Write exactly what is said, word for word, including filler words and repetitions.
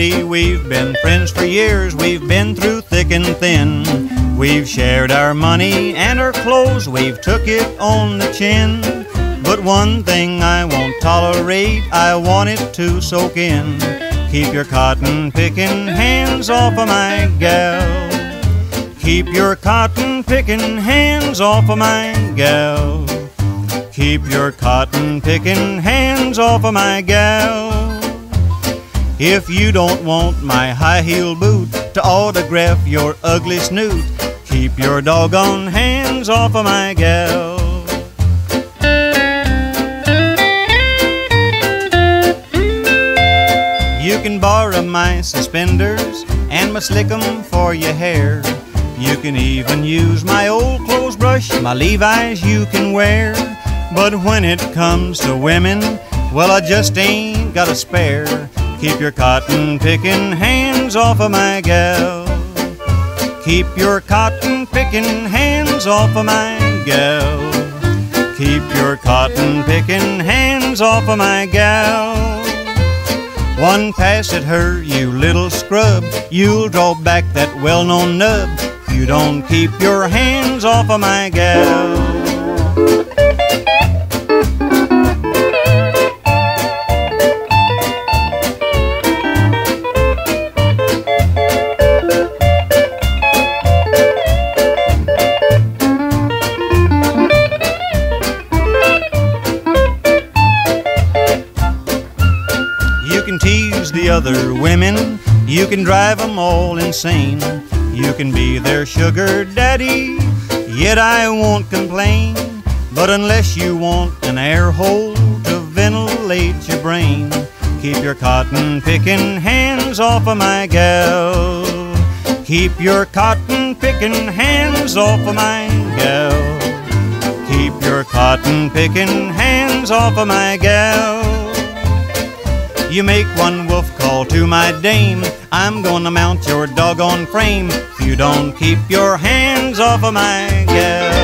me, we've been friends for years. We've been through thick and thin. We've shared our money and our clothes, we've took it on the chin. But one thing I won't tolerate, I want it to soak in. Keep your cotton picking hands off of my gal. Keep your cotton picking hands off of my gal. Keep your cotton picking hands off of my gal. If you don't want my high heel boot to autograph your ugly snoot, keep your doggone hands off of my gal. You can borrow my suspenders and my slick 'em for your hair. You can even use my old clothes brush, my Levi's you can wear. But when it comes to women, well, I just ain't got a spare. Keep your cotton picking hands off of my gal. Keep your cotton picking hands off of my gal. Keep your cotton picking hands off of my gal. One pass at her, you little scrub, you'll draw back that well-known nub. You don't keep your hands off of my gal. You can tease the other women, you can drive 'em all insane. You can be their sugar daddy, yet I won't complain. But unless you want an air hole to ventilate your brain, keep your cotton picking hands off of my gal. Keep your cotton picking hands off of my gal. Keep your cotton picking hands off of my gal. You make one wolf call to my dame, I'm gonna mount your doggone frame if you don't keep your hands off of my gal.